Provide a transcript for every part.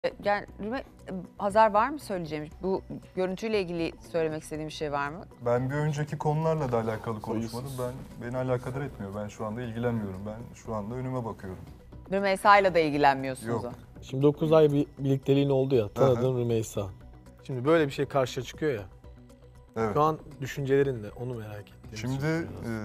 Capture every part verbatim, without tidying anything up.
Yani Hazar var mı söyleyeceğim? Bu görüntüyle ilgili söylemek istediğim bir şey var mı? Ben bir önceki konularla da alakalı konuşmadım. Ben beni alakadar etmiyor. Ben şu anda ilgilenmiyorum. Ben şu anda önüme bakıyorum. Rümeysa'yla da ilgilenmiyorsunuz. Yok. Şimdi dokuz ay bir birlikteliğin oldu ya, tanıdığın Aha. Rümeysa. Şimdi böyle bir şey karşıya çıkıyor ya. Evet. Şu an düşüncelerin de onu merak ettim. Şimdi e,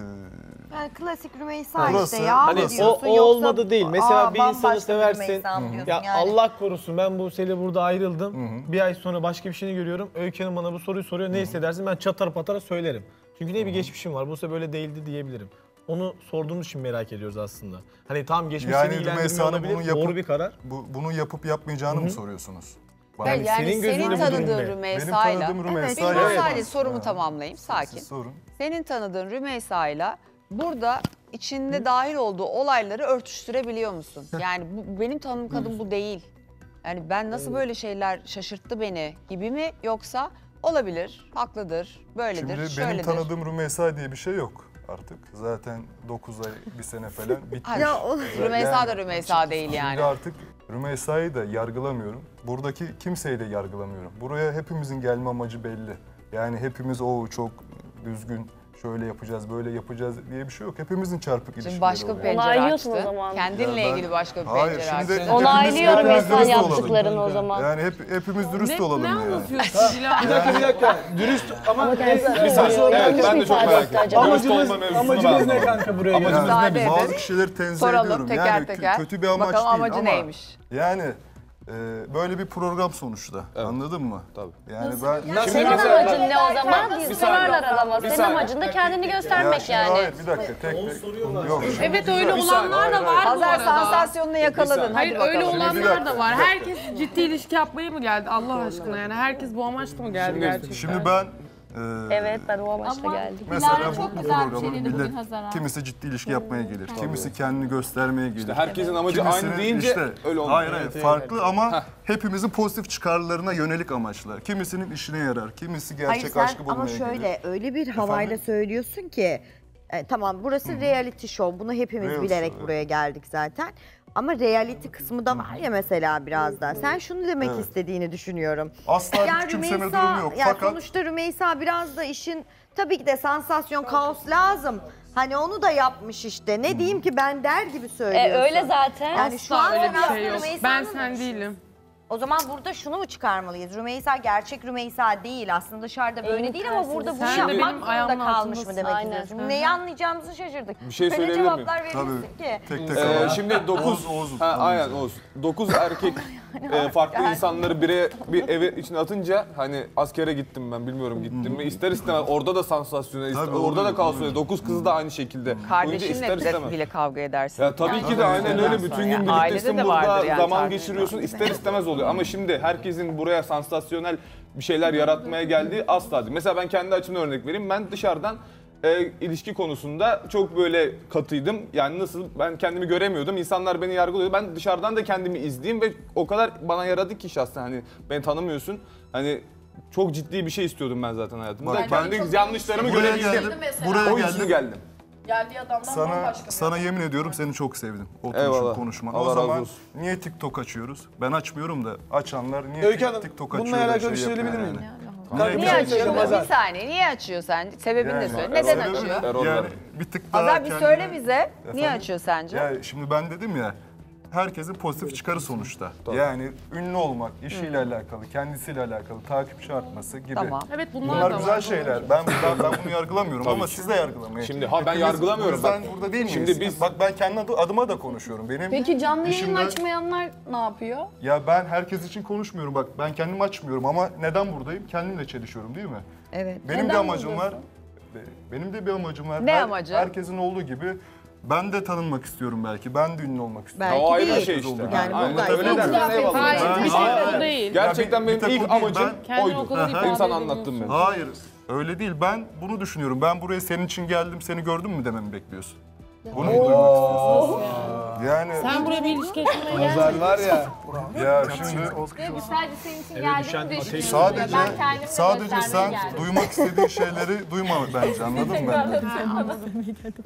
Yani klasik Rümeysa Burası- işte ya hani mı o, diyorsun o yoksa olmadı değil. Mesela aa, bir insanı bambaşka bir seversin. Rümeysa mı diyorsun Ya yani? Allah korusun, ben Buse'yle burada ayrıldım. Hı hı. Bir ay sonra başka bir şeyini görüyorum. Öykü Hanım bana bu soruyu soruyor. Ne hissedersin? Ben çatar patara söylerim. Çünkü ne bir geçmişim var. Buse böyle değildi diyebilirim. Onu sorduğumuz için merak ediyoruz aslında. Hani tam geçmiş Yani seni ilgilendirmiyor Rümeysa'nın olabilir. bunu yapıp- Doğru bir karar. bu, bunu yapıp yapmayacağını mı soruyorsunuz? Bana- Yani, Yani senin, senin gözünde bu durum tanıdığın ne? Rümeysa'yla... Benim tanıdığım Bir Rümeysa'yla... Evet. saniye sorumu Ha. tamamlayayım, sakin. Siz sorun. Senin tanıdığın Rümeysa'yla burada içinde dahil olduğu olayları örtüştürebiliyor musun? Yani bu, benim tanıdığım kadın bu değil. Yani ben nasıl böyle şeyler şaşırttı beni gibi mi, yoksa olabilir, haklıdır, böyledir, Şimdi şöyledir. benim tanıdığım Rümeysa diye bir şey yok artık. Zaten dokuz ay, bir sene falan bitmiş. Ya o- Rümeysa da Rümeysa değil yani. Şimdi artık Rümeysa'yı da yargılamıyorum. Buradaki kimseyi de yargılamıyorum. Buraya hepimizin gelme amacı belli. Yani hepimiz o çok düzgün, şöyle yapacağız, böyle yapacağız diye bir şey yok. Hepimizin çarpık ilişkileri Şimdi başka bir oluyor. pencere Onaylıyorsun açtı. o zaman. Kendinle Ya ben- ilgili başka bir Hayır, pencere şimdi açtı. hepimiz- Onaylıyorum hepimiz mesela dürüst olalım. yaptıklarını o zaman. Yani hep, hepimiz dürüst Ne, olalım ne yani. anlatıyorsun Dilan? Bir dakika bir dakika. Dürüst ama, Ama kendisi bir saniye, evet, ben de çok merak ettim. Dürüst Amacımız, amacımız ne kanka buraya geldi? Müsaade Yani bazı edin. kişileri tenzih Soralım ediyorum. teker Yani kö- teker. kötü bir amaç Bakalım değil amacı ama neymiş? yani e, böyle bir program sonuçta. Anladın mı? Tabii. Yani ben Ya senin amacın ne o zaman? Biz sorarlar adama. Senin amacın da kendini ya göstermek şimdi yani. hayır bir dakika tek tek. Yok. Evet öyle olanlar da var bu Hazar arada. sansasyonunu yakaladın. Hayır Hadi öyle bakalım. Şimdi bir olanlar dakika, da var. bir dakika. Herkes ciddi ilişki yapmaya mı geldi Allah aşkına yani? Herkes bu amaçla mı geldi gerçekten? Şimdi ben e, Evet, ben o amaçla geldim. mesela Dilara bu çok güzel bir programı şey dedi bugün millet Hazar'a. kimisi ciddi ilişki yapmaya gelir. Kimisi kendini göstermeye gelir. İşte herkesin amacı Kimisinin aynı deyince işte, öyle olmuyor. Hayır hayır farklı ama hepimizin pozitif çıkarlarına yönelik amaçlar. Kimisinin işine yarar, kimisi gerçek Hayır sen aşkı bulmaya ama gelir. şöyle öyle bir havayla söylüyorsun ki e, tamam burası reality show, bunu hepimiz Reality bilerek show, buraya geldik zaten. Ama reality kısmı da var ya mesela biraz da. Sen şunu demek Evet. istediğini düşünüyorum. Asla bir küçümseme durumu yok. yani Fakat sonuçta Rümeysa biraz da işin tabii ki de sansasyon, kaos lazım. Hani onu da yapmış işte. Ne diyeyim ki ben der gibi E, söylüyorsun. öyle zaten. Yani şu Asla an öyle bir sen şey yok. Rümeysa'nın Ben sen değilim. O zaman burada şunu mu çıkarmalıyız? Rümeysa gerçek Rümeysa değil. Aslında dışarıda böyle Elini değil ama tersine burada bunu sen de yapmak benim zorunda ayağımın kalmış mı altındasın. demek Aynen. istiyorsun? Şimdi neyi anlayacağımızı şaşırdık. Bir şey Öyle söyleyebilir miyim? cevaplar verirsin ki. tek tek Ee, alalım. şimdi dokuz, Oğuz, Oğuz. ha, aynen Oğuz. dokuz erkek e, farklı insanları bire bir eve içine atınca hani askere gittim ben bilmiyorum gittim mi ister istemez orada da sansasyonel ister, Tabii, orada da oluyor, kaos oluyor. oluyor. dokuz kızı da aynı şekilde. Oyuncu Kardeşinle ister bile, istemez. bile kavga edersin. Ya tabii ki de aynen öyle bütün gün Yani ailede birliktesin de vardır burada yani zaman tartışma. geçiriyorsun ister istemez oluyor ama şimdi herkesin buraya sansasyonel bir şeyler yaratmaya geldiği asla değil. Mesela ben kendi açımdan örnek vereyim ben dışarıdan e, ilişki konusunda çok böyle katıydım. Yani nasıl ben kendimi göremiyordum. İnsanlar beni yargılıyordu. Ben dışarıdan da kendimi izleyeyim ve o kadar bana yaradı ki şahsen hani beni tanımıyorsun. Hani çok ciddi bir şey istiyordum ben zaten hayatımda. Bak, Kendi yanlışlarımı Buraya görebildim. geldim. Buraya O yüzden geldim. geldim. Geldiği adamdan Sana bambaşka bir sana yemin ediyorum seni çok sevdim. Oturuşun Eyvallah. konuşman. Allah O razı zaman olsun. niye TikTok açıyoruz? Ben açmıyorum da açanlar niye Öykü Hanım, TikTok açıyor? bununla da alakalı bir şey yapıyor söyleyebilir miyim? yani? Niye Niye açıyor? Hazar. Bir saniye, niye açıyor sen? Sebebini de Yani, söyle. Neden sebebi- açıyor? Erol Yani Bey. bir tık daha Hazar bir kendini- söyle bize. Niye Efendim? açıyor sence? Ya şimdi ben dedim ya, herkesin pozitif çıkarı sonuçta. Yani ünlü olmak, işiyle alakalı, kendisiyle alakalı, takipçi artması gibi. Tamam. Evet bunlar, Bunlar da güzel var. şeyler. Ben ben, ben bunu yargılamıyorum Tabii ama ki. siz de yargılamayın. Şimdi ha ben Hepimiz yargılamıyorum. bu yüzden Bak, burada değil miyiz? şimdi biz- Bak ben kendi adı- adıma da konuşuyorum. Benim Peki canlı yayın işimden- açmayanlar ne yapıyor? Ya ben herkes için konuşmuyorum. Bak ben kendim açmıyorum ama neden buradayım? Kendimle çelişiyorum değil mi? Evet. Benim Neden bir amacım var. buradasın? Benim de bir amacım var. Ne Her- amacı? Herkesin olduğu gibi ben de tanınmak istiyorum belki. Ben de ünlü olmak istiyorum. Belki O ayrı bir değil. şey işte. Yani Aynen burada öyle çok dersin, güzel. eyvallah. Hayır Ben- bir şey Hayır. o değil. Gerçekten Ya bir- benim bir tek ilk o değil, amacım ben- Kendini o oydu. kadar ifade İnsan edemiyorsun. anlattım ben. Hayır. Öyle değil. Ben bunu düşünüyorum. Ben buraya senin için geldim, seni gördüm mü dememi bekliyorsun. Bunu mu duymak istiyorsun? Yani Sen buraya bir ilişki yaşamaya geldin. Hazar var ya. ya şimdi Biz sadece senin için Eve geldiğini düşen düşünüyorum. ateş- sadece Ben kendimi sadece göstermeye sen geldim. duymak istediğin şeyleri duyma bence. Anladın mı?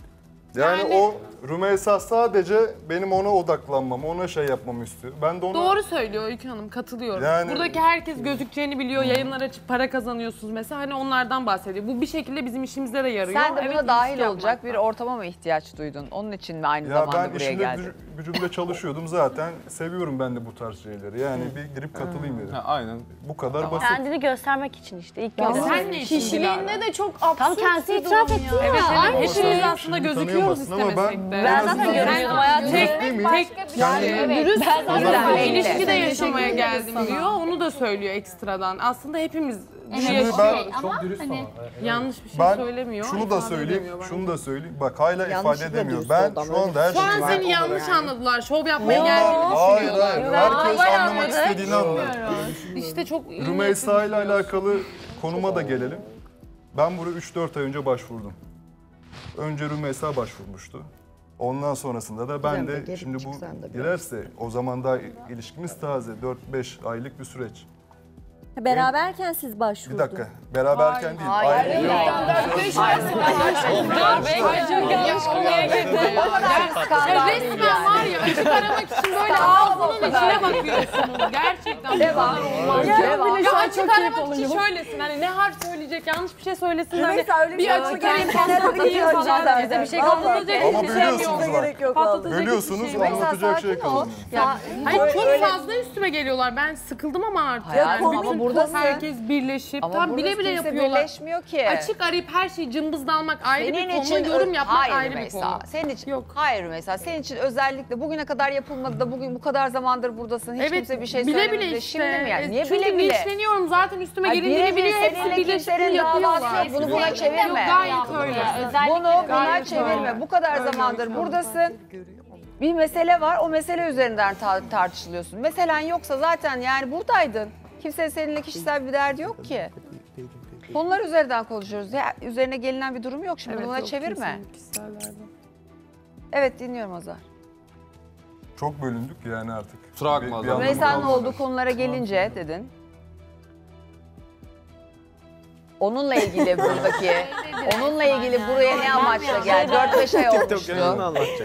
Yani, Yani- o Rümeysa sadece benim ona odaklanmamı, ona şey yapmamı istiyor. Ben de ona... Doğru söylüyor Öykü Hanım, katılıyorum. Yani- Buradaki herkes gözükeceğini biliyor, yayınlar açıp para kazanıyorsunuz mesela, hani onlardan bahsediyor. Bu bir şekilde bizim işimize de yarıyor. Sen de buna Evet, dahil ilişki olacak yapmak bir var. ortama mı ihtiyaç duydun? Onun için mi aynı Ya zamanda ben buraya işimde geldin? gücü- gücümde çalışıyordum zaten. Seviyorum ben de bu tarz şeyleri. Yani bir girip katılayım dedim. Ha, aynen. Bu kadar basit. Kendini göstermek için işte. İlk Ya kez. sen ne işin Kişiliğinde Dilara? de çok absürt Tam kendisi bir itiraf durum etti ya. ya. Evet, evet. Aynı Hepimiz şey. aslında Şimdi gözüküyoruz tanıyamazsın ama ben- istemesek de. Ben zaten azından görünüyordum hayatım. Tek, Değil miyim? tek Yani- yani, dürüst Ben bir zaten belli. ilişkide Teşekkür yaşamaya ederiz geldim sana. diyor. Onu da söylüyor ekstradan. Aslında hepimiz bunu Şimdi yaşıyor. ben Çok dürüst hani- ama. Yanlış bir şey ben söylemiyor. şunu da ifade söyleyeyim, edemiyor şunu bence. da söyleyeyim. Bak hala ifade Yanlışlıkla edemiyor. dürüst Ben oldu ama şu anda her Şu an şeyi... seni yanlış anladılar. Şov yapmaya Yok, geldiğini hayır, düşünüyorlar. hayır. Ya, Herkes bayağı anlamak anladık. istediğini anlıyor. İşte çok iyi Rümeysa ile niyetli alakalı konuma da gelelim. Ben buraya üç dört ay önce başvurdum. Önce Rümeysa başvurmuştu. Ondan sonrasında da ben Sen de de geri şimdi bu çıksan da biraz. girerse o zaman daha ilişkimiz taze. dört beş aylık bir süreç. Beraberken siz Bir başvurdunuz. dakika. Beraberken değil. Hayır. ayrı- Ya resmen var ya, açık aramak için böyle ağzının içine bakıyorsunuz. Gerçekten bu kadar olmaz. Devam. Ya açık aramak için şöylesin, hani ne harf söyleyecek, yanlış bir şey söylesin, hani Rümeysa öyle bir şey açık yok. arayıp Kenara patlatayım gidiyor falan, zaten. bize bir şey Vallahi. patlatacak Ama hiçbir şey yok. bölüyorsunuz bak. Gerek yok. Patlatacak Bölüyorsunuz, hiçbir şey yok. anlatacak şey sakin ol. kalmıyor. Ya, Hayır çok fazla üstüme geliyorlar. Ben sıkıldım ama artık. Hayatım, Yani ama bütün buradasın. herkes birleşip ama tam burada bile bile kimse yapıyorlar. birleşmiyor ki. Açık arayıp her şeyi cımbızlanmak ayrı Senin bir konu, için yorum yapmak hayır ayrı bir Rümeysa. konu. Senin için Yok. hayır Rümeysa. Senin için özellikle bugüne kadar yapılmadı da bugün bu kadar zamandır buradasın. Hiç kimse bir şey bile söylemedi. bile de işte. Şimdi mi yani? E, Niye Çünkü bile bile? linçleniyorum zaten, üstüme Ay, gelindiğini birebir biliyor. Hepsi seninle birleşip kimsenin davası yapıyorlar. yok. Bunu buna Yok, çevirme. gayet öyle. Bunu buna Gayet çevirme. öyle. Bu kadar Öyle zamandır öyle. buradasın. Bir mesele var. O mesele üzerinden ta- tartışılıyorsun. Meselen yoksa zaten yani buradaydın. Kimsenin seninle kişisel bir derdi yok ki. Konular üzerinden konuşuyoruz. Ya, üzerine gelinen bir durum yok şimdi. Evet, Buna yok, çevirme. kimsenin kişisel derdi. Evet, dinliyorum Azar. Çok bölündük yani artık. Kusura bakma Bir- bir Azar. anlamı Rümeysa'nın kalmadı. olduğu konulara gelince dedin. Onunla ilgili buradaki, onunla ilgili buraya ne amaçla geldi? dört beş ay olmuştu. anlatacak.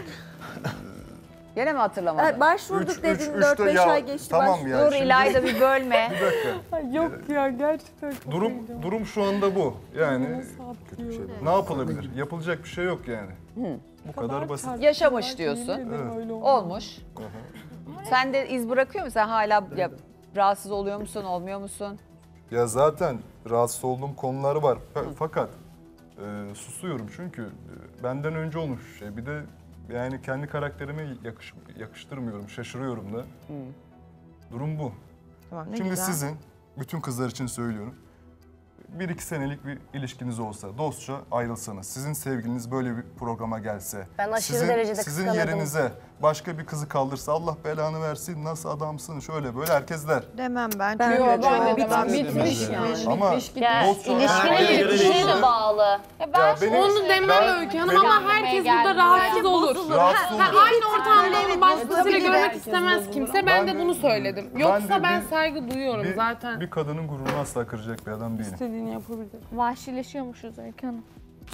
Gene mi hatırlamadın? Evet, başvurduk Üç- üç- dedin üçte dört beş ya- ay geçti. Tamam başvurduk. ya. Dur şimdi- İlayda bir bölme. Bir dakika. Yok ya, gerçekten çok Durum heyecanlı. durum şu anda bu. Yani Kötü bir şey ne yapılabilir? Yapılacak bir şey yok yani. Bu kadar basit. Yaşamış diyorsun. Olmuş. Sen de iz bırakıyor musun? Sen hala ya, rahatsız oluyor musun, olmuyor musun? Ya zaten rahatsız olduğum konular var. Fa- Fakat e, susuyorum çünkü e, benden önce olmuş bir şey. Bir de yani kendi karakterime yakış, yakıştırmıyorum, şaşırıyorum da. Durum bu. Tamam, ne Şimdi güzel. sizin, bütün kızlar için söylüyorum. Bir iki senelik bir ilişkiniz olsa, dostça ayrılsanız, sizin sevgiliniz böyle bir programa gelse, Ben aşırı sizin, derecede sizin kıskanırdım. yerinize başka bir kızı kaldırsa Allah belanı versin, nasıl adamsın, şöyle böyle herkes der. Demem ben. Ben- Çünkü Yok, çok ben de bitmiş. demem. Bitmiş Bitmiş yani. yani. Ama Ya, dostça ilişkinin ayrılsanız- bir şeye de bağlı. Ya ben Ya benim- Onu demem Ben- Öykü Hanım benim- ama herkes burada geldim. rahatsız olur. Rahatsız Ha, olurum. aynı ortamda onu başkasıyla tabii ki de görmek herkes istemez kimse. Ben, Ben de de- bunu söyledim. ben Yoksa de ben bir- saygı duyuyorum Bir, zaten. bir kadının gururunu asla kıracak bir adam değilim. İstediğini yapabilir. Vahşileşiyormuşuz Öykü Hanım.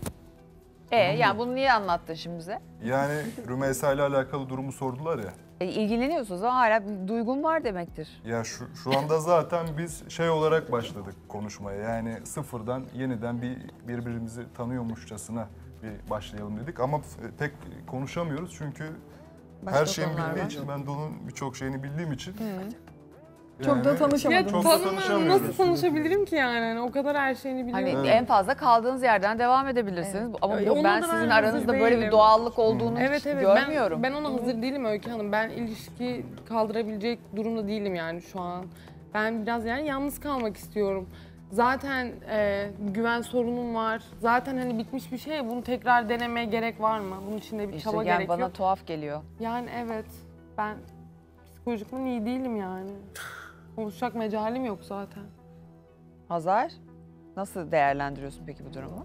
E yani bunu niye anlattın şimdi bize? Yani Rümeysa ile alakalı durumu sordular ya. E, ilgileniyorsunuz ama hala bir duygun var demektir. Ya şu, şu anda zaten biz şey olarak başladık konuşmaya. Yani sıfırdan yeniden bir birbirimizi tanıyormuşçasına bir başlayalım dedik. Ama f- pek konuşamıyoruz çünkü Başka her şeyin konular bildiği var. için, ben de onun birçok şeyini bildiğim için. Çok da tanışamadım. Ya Çok da tanımıyorum. tanışamıyoruz. Nasıl tanışabilirim ki yani? Hani o kadar her şeyini Hani biliyorum. en fazla kaldığınız yerden devam edebilirsiniz. Ama Ay, bu, ona ben da sizin ben aranızda hazır böyle bir değilim. doğallık olduğunu Evet hiç evet görmüyorum. ben, ben ona hazır değilim Öykü Hanım. Ben ilişki kaldırabilecek durumda değilim yani şu an. Ben biraz yani yalnız kalmak istiyorum. Zaten e, güven sorunum var. Zaten hani bitmiş bir şey. Bunu tekrar denemeye gerek var mı? Bunun için de bir İşte çaba yani gerek bana yok. tuhaf geliyor. Yani evet. Ben psikolojikman iyi değilim yani. Konuşacak mecalim yok zaten. Hazar, nasıl değerlendiriyorsun peki bu durumu?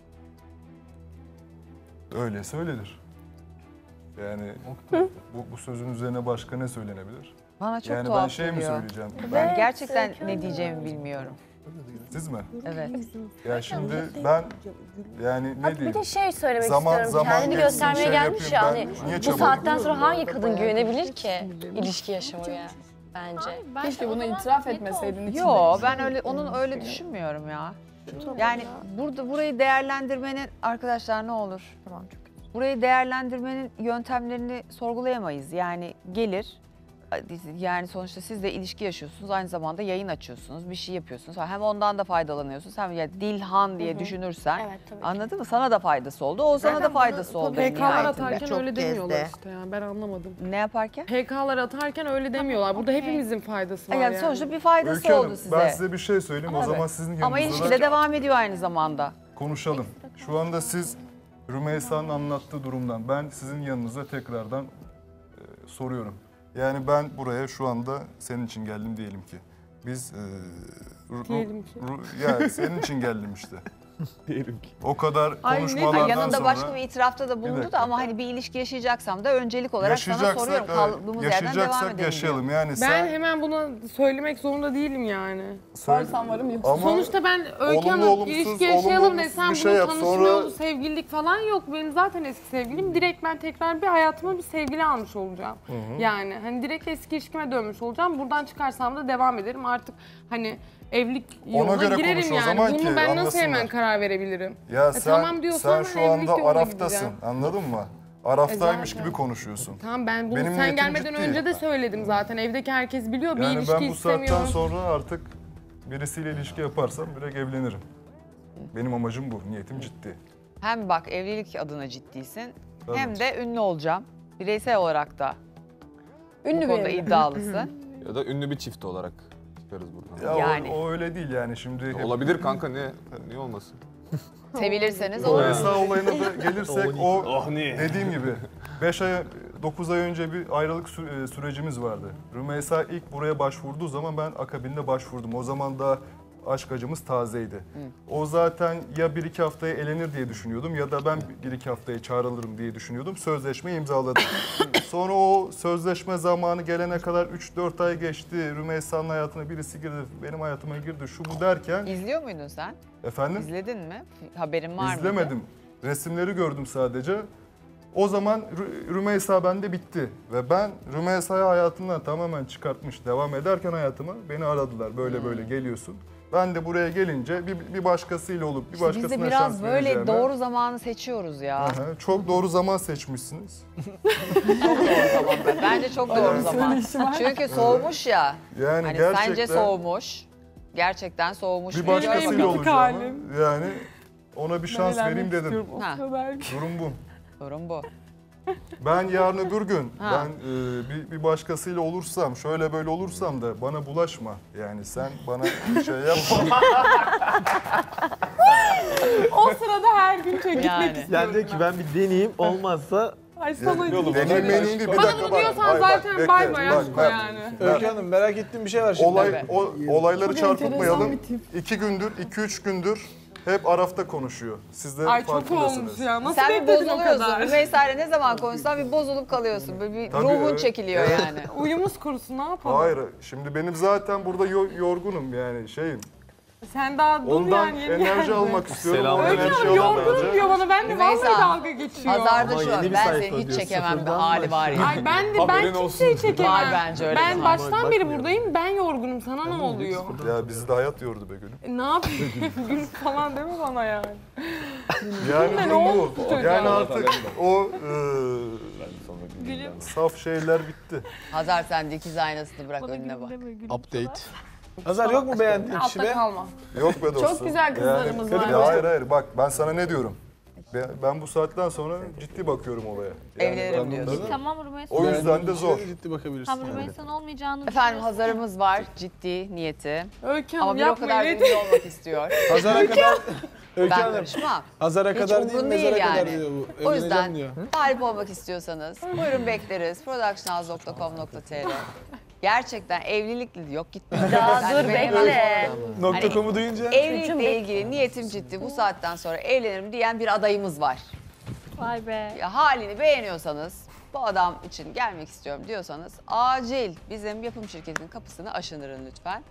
Öyleyse öyledir. Yani bu, bu sözün üzerine başka ne söylenebilir? Bana çok yani tuhaf ben şey mi geliyor. söyleyeceğim? Ben Ben gerçekten ne diyeceğimi bilmiyorum. Siz mi? Evet. Ya şimdi ben yani ne Abi bir diyeyim? de şey söylemek Zaman- istiyorum. zaman Kendini geçsin, göstermeye şey gelmiş ya. yapayım, Hani ben niye bu çabalayayım? saatten sonra hangi kadın güvenebilir ki ilişki yaşamaya bence? Keşke bunu itiraf etmeseydin içinde. Yo ben öyle onun öyle düşünmüyorum ya. Yani burada burayı değerlendirmenin arkadaşlar ne olur? Tamam çok. Burayı değerlendirmenin yöntemlerini sorgulayamayız. Yani gelir, yani sonuçta siz de ilişki yaşıyorsunuz, aynı zamanda yayın açıyorsunuz, bir şey yapıyorsunuz. Hem ondan da faydalanıyorsunuz, hem ya Dilhan diye düşünürsen, Evet, tabii ki. anladın mı? Sana da faydası oldu, o sana da faydası oldu. P K'lar nihayetinde. atarken Çok öyle demiyorlar gezdi. işte ya. Ben anlamadım. Ne yaparken? P K'lar atarken öyle demiyorlar. Burada hepimizin faydası var Yani yani. sonuçta bir faydası Öykü oldu Hanım, size. ben size bir şey söyleyeyim. O zaman sizin Ama yanınızda ilişki de da devam ediyor aynı zamanda. konuşalım. Şu anda siz Rümeysa'nın anlattığı durumdan ben sizin yanınıza tekrardan e, soruyorum. Yani ben buraya şu anda senin için geldim diyelim ki. Biz e, Ru- Diyelim ki. Ru- ya senin için geldim işte. Diyelim ki. O kadar Ay, ne- konuşmalardan Ay, yanında sonra başka bir itirafta da bulundu dakika. da ama hani bir ilişki yaşayacaksam da öncelik olarak sana yaşayacaksak, soruyorum. e, Kaldığımız yerden devam yaşayacaksak edelim yaşayalım. diyor. Yani Ben sen hemen bunu söylemek zorunda değilim yani. söyle- Varsan varım yok. Ama Sonuçta ben Öykü olumlu, Hanım olumsuz, ilişki olumlu, yaşayalım olumsuz desem bir şey bunun yap, tanışma sonra- yolu, sevgililik falan yok. Benim zaten eski sevgilim. Direkt ben tekrar bir hayatıma bir sevgili almış olacağım. Yani hani direkt eski ilişkime dönmüş olacağım. Buradan çıkarsam da devam ederim. Artık hani evlilik yoluna göre girerim konuş o yani. zaman Bunu ki ben nasıl anlasınlar. hemen karar verebilirim? Ya E, sen, tamam diyorsan sen şu ben evlilik anda yoluna Araf'tasın, gideceğim. anladın mı? Araftaymış E zaten. gibi konuşuyorsun. Tamam ben bunu Benim sen niyetim gelmeden ciddi. önce de söyledim zaten. Evdeki herkes biliyor bir Yani ilişki ben bu saatten istemiyorum. sonra artık birisiyle ilişki yaparsam direkt evlenirim. Benim amacım bu, niyetim ciddi. Hem bak evlilik adına ciddisin Tabii. hem de ünlü olacağım. Bireysel olarak da Ünlü bu bir konuda evli. iddialısın. Ya da ünlü bir çift olarak çıkarız buradan. Ya Yani. o, o öyle değil yani şimdi. hep- Olabilir kanka, ne niye olmasın? Sebilirseniz O olur. Rümeysa olayına da gelirsek o Oh ne? dediğim gibi beş ay dokuz ay önce bir ayrılık sü- e, sürecimiz vardı. Rümeysa ilk buraya başvurduğu zaman ben akabinde başvurdum. O zaman da aşk acımız tazeydi. O zaten ya bir iki haftaya elenir diye düşünüyordum ya da ben bir iki haftaya çağrılırım diye düşünüyordum. Sözleşme imzaladım. Sonra o sözleşme zamanı gelene kadar üç dört ay geçti. Rümeysa'nın hayatına birisi girdi, benim hayatıma girdi, şu bu derken. İzliyor muydun sen? Efendim? İzledin mi? Haberin var mıydı? İzlemedim. Resimleri gördüm sadece. O zaman Rü- Rümeysa bende bitti. Ve ben Rümeysa'yı hayatımdan tamamen çıkartmış. Devam ederken hayatıma beni aradılar. Böyle Hmm. böyle geliyorsun. Ben de buraya gelince bir, bir başkasıyla olup bir İşte biz başkasına de biraz şans böyle vereceğime- doğru zamanı seçiyoruz ya. Aha, çok doğru zaman seçmişsiniz. Bence çok doğru zaman. Çünkü soğumuş ya. Yani Hani gerçekten sence soğumuş. Gerçekten soğumuş. bir bir başkasıyla Benim olacağım. halim. Yani ona bir şans vereyim dedim. istiyorum o Ha. kadar. Durum bu. Sorun bu. Ben yarın öbür gün Ha. ben e, bir, bir başkasıyla olursam, şöyle böyle olursam da bana bulaşma. Yani sen bana şey yapma. O sırada her gün çok gitmek Yani. istiyorum. Yani diyor ki ben bir deneyeyim olmazsa Ay sana Deneyim gideceğim. meneyim değil. Bir Bana dakika bunu bak. diyorsan Hayır, bak, zaten bekle, bay bay bak, aşko bak. yani. Öykü Hanım merak ettiğim bir şey var şimdi. Olay, o, olayları Çok enteresan çarpıtmayalım. bir tip. İki gündür, iki üç gündür hep Araf'ta konuşuyor. Siz de Ay çok farkındasınız. olmuş ya. Nasıl Sen bir bekledin o bozuluyorsun. kadar? Rümeysa'yla ne zaman konuşsan bir bozulup kalıyorsun. Böyle bir Tabii, ruhun evet. çekiliyor yani. Uyumuz kurusun ne yapalım? Hayır, şimdi benim zaten burada yo- yorgunum yani şeyim. Sen daha dur Ondan yani. yeni enerji geldin. almak istiyorum. Selam. o Öykü enerjiyi Hanım yorgunum alamayınca- diyor bana. Ben de Rümeysa, vallahi dalga geçiyor. Hazarda Ama şu an yeni bir ben sayfa seni hiç diyor, çekemem bir sıfırdan hali var ya. Ay ben de ben Haberin kimseyi olsun. çekemem. Var bence öyle Ben bir baştan beri Bakmıyor. buradayım. Ben yorgunum. Sana ne oluyor? Ya bizi de hayat yordu be gülüm. E, ne yapayım? Gül falan deme bana yani. Yani Ne durum oldu bu. çocuğa? Yani artık o e, saf şeyler bitti. Hazar sen dikiz aynasını bırak önüne bak. Update. Hazar yok mu beğendiğin kişi Altta be? kalma. Yok be dostum. güzel kızlarımız var. Ya hayır hayır bak ben sana ne diyorum. Ben, ben bu saatten sonra ciddi bakıyorum olaya. Yani Evlenirim ben- diyorsun. Tamam Rümeysa. O yüzden de zor. Ciddi bakabilirsin. Tam Rümeysa'nın olmayacağını Efendim Hazar'ımız var ciddi niyeti. Öykü Ama Hanım bir o yapma kadar da öyle. ünlü olmak istiyor. Hazara kadar Öykü Ben Hanım. karışmam. Hazara Hiç kadar değil, umurun değil mezara kadar yani. diyor bu. O Evleneceğim yüzden diyor. talip olmak istiyorsanız buyurun bekleriz. productionhouse nokta com nokta tr Gerçekten evlilikli yok gitmiyor. Daha Yani dur benim- bekle. Nokta Hani- com'u duyunca Evlilikle ilgili niyetim ciddi. Bu saatten sonra evlenirim diyen bir adayımız var. Vay be. Ya halini beğeniyorsanız, bu adam için gelmek istiyorum diyorsanız acil bizim yapım şirketinin kapısını aşındırın lütfen.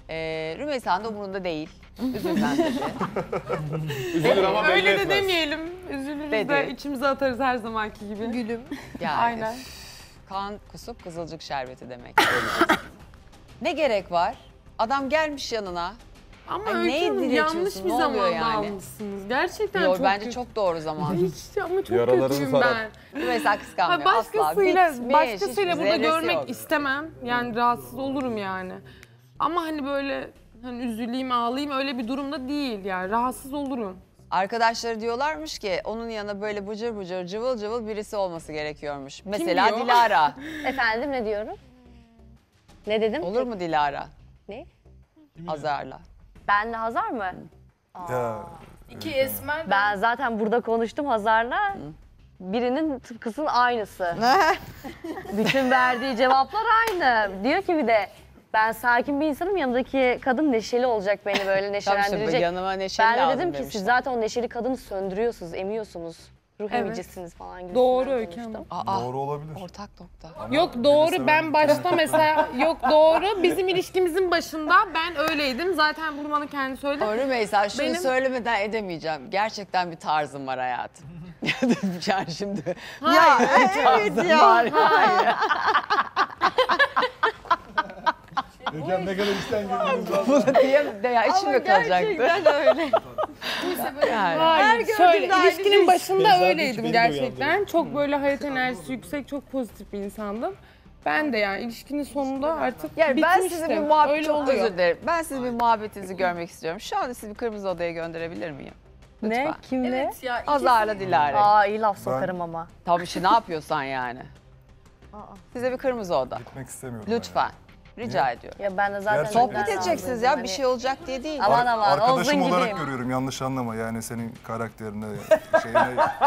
Ee, Rümeysa'nın da umurunda değil. Üzülmem dedi. Üzülür ama belli Öyle de etmez. demeyelim. Üzülürüz Dedi. de içimize atarız her zamanki gibi. Gülüm. Yani Aynen. kan kusup kızılcık şerbeti demek. Ne gerek var? Adam gelmiş yanına. Ama Ay, Öykü neyi Hanım diretiyorsun? yanlış bir Ne oluyor zamanda yani? almışsınız. Gerçekten Yo, çok bence kötü. çok doğru zaman. Hiç ama çok Yaralarını kötüyüm sarar. ben. Rümeysa kıskanmıyor. Ha, Asla başkasıyla bitmiş, başkasıyla hiçbir burada zerresi görmek yok. istemem. Yani rahatsız olurum yani. Ama hani böyle hani üzüleyim, ağlayayım öyle bir durumda değil yani. Rahatsız olurum. Arkadaşları diyorlarmış ki onun yanına böyle bıcır bıcır cıvıl cıvıl birisi olması gerekiyormuş. Mesela diyor? Dilara. Efendim ne diyorum? Ne dedim? Olur mu Dilara? Ne? Hazar'la. Benle Hazar mı? Ya İki esmer. Ben zaten burada konuştum Hazar'la. Birinin tıpkısının aynısı. Bütün verdiği cevaplar aynı. Diyor ki bir de ben sakin bir insanım, yanındaki kadın neşeli olacak, beni böyle Tabii neşelendirecek. şimdi yanıma neşeli Ben de lazım dedim ki demişler. siz zaten o neşeli kadını söndürüyorsunuz, emiyorsunuz. Ruh Evet. emicisiniz falan gibi. Doğru Öykü Hanım. Aa, doğru olabilir. ortak nokta. Yok birisi doğru ben öyle- başta mesela yok doğru bizim ilişkimizin başında ben öyleydim. Zaten bunu bana kendi söyledi. Ama Rümeysa şunu Benim- söylemeden edemeyeceğim. Gerçekten bir tarzım var hayatım. Yani şimdi. Ya evet ya. Var ya. Hocam ne kadar işten geldiniz valla. Bunu diyemem de ya içimde kalacaktı. öyle. Yani. Hayır, şöyle aynı ilişkinin şey. başında Beyza öyleydim beni de gerçekten. Çok böyle hayat enerjisi yüksek, çok pozitif bir insandım. Ben de yani ilişkinin sonunda artık Yani ben bitmiştim. sizin bir muhabbet, Öyle çok oluyor. özür dilerim. Ben sizin bir muhabbetinizi görmek istiyorum. Şu anda sizi bir kırmızı odaya gönderebilir miyim? Lütfen. Ne? Kimle? Evet ya. ikisi- Hazar'la Dilara. Aa iyi laf sokarım ama. Tabii şimdi ne yapıyorsan yani. Size bir kırmızı oda. Gitmek istemiyorum. Lütfen. Rica ediyorum. Ya ben de zaten Gerçekten. Sohbet dünden edeceksiniz razıydım ya. hani. Bir şey olacak diye değil. Aman Yani. aman olsun Arkadaşım olarak gideyim. görüyorum, yanlış anlama yani senin karakterine, şeyine.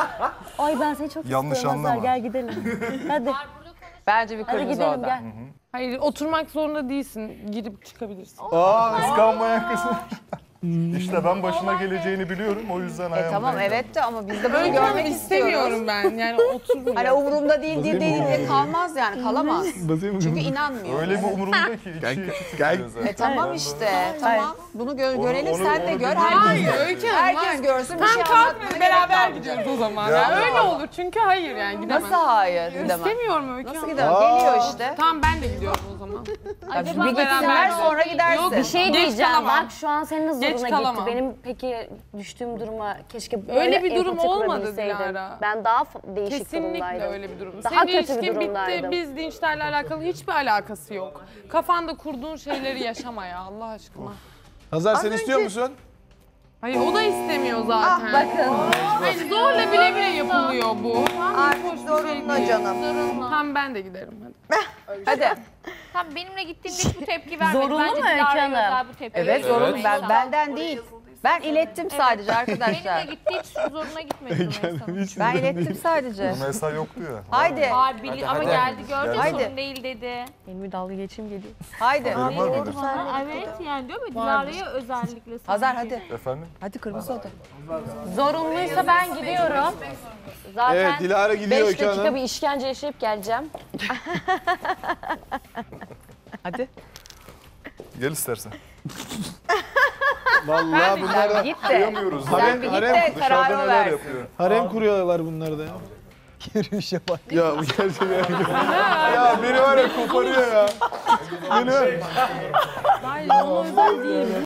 Ay ben seni çok Yanlış istiyorum Hazar, anlama. gel gidelim. Hadi. Bence bir Hadi kırmızı gidelim oda. gel. Hayır oturmak zorunda değilsin. Girip çıkabilirsin. Aa kıskanmayan kızım. İşte ben başına geleceğini biliyorum, o yüzden E ayağımı tamam denk evet de ama biz de bunu Öyle görmek istiyoruz. istemiyorum ben. Yani oturmayayım. Hani umurumda değil diye değil diye kalmaz yani kalamaz. Çünkü inanmıyor. Öyle bir umurumda ki içi içi tutuyor zaten. E tamam Ben işte tamam. Bunu gö- Onu- görelim onu- sen de onu gör. bilmiyorum. Herkes, Hayır Öykü Hanım. herkes hayır. görsün bir Tam şey kalkmayın anlatmaya beraber gerek gidiyoruz kalmayacak. o zaman. Ya. Ya. Öyle olur çünkü hayır yani gidemem. Nasıl hayır gidemem. İstemiyorum Öykü Nasıl Hanım. gidemem? Geliyor işte. Tamam ben de gidiyorum o zaman. Tabii Acaba bir gitsinler beraber- sonra gidersin. Yok, Bir şey Geç diyeceğim kalamam. bak şu an senin Geç zoruna gitti. kalamam. Benim peki düştüğüm duruma keşke böyle Öyle bir durum empati olmadı kurabilseydim. Dilara. Ben daha fa- değişik Kesinlikle durumdaydım. öyle bir durum. Daha Senin kötü bir ilişkin bitti, durumdaydım. biz dinçlerle alakalı hiçbir alakası yok. Kafanda kurduğun şeyleri yaşama ya Allah aşkına. Hazar sen önce- istiyor musun? Hayır o da istemiyor Ah zaten. bakın. Hayır, zorla bile bile yapılıyor bu. Artık Hoş bir şey zorunlu değil. canım. Zorunlu. Tamam ben de giderim hadi. Hadi. Tam benimle gittiğimde hiç bu tepki vermedi. Zorunlu Bence mu Öykü Dilara'ya Hanım? özel bu tepki. Evet verdi. zorunlu. Ben, Rümeysa. benden değil. Ben ilettim sadece arkadaşlar. Benimle gitti hiç zoruna gitmedi Rümeysa'nın. Ben ilettim sadece. Mesela yoktu ya. Haydi. Var bili ama geldi gördü Haydi. sorun değil dedi. Benim bir dalga geçeyim geliyor. Haydi. Haberin var mıydı? Aa, evet yani diyor mu Dilara'ya özellikle sanki. Hazar hadi. Efendim? Hadi kırmızı oda. Zorunluysa ben gidiyorum. Zaten Evet Dilara gidiyor beş Öykü dakika Hanım. bir işkence yaşayıp geleceğim. Hadi. Gel istersen. Vallahi bunlar da Git de. Duyamıyoruz. Sen bir git de harem- kararı Dışarıda o neler versin. yapıyor. harem kuruyorlar bunlar da ya. Yürüyüşe bak. Ya bu gerçekten. Ya beni var ya koparıyor ya. Beni var. Hayır ona özel değil.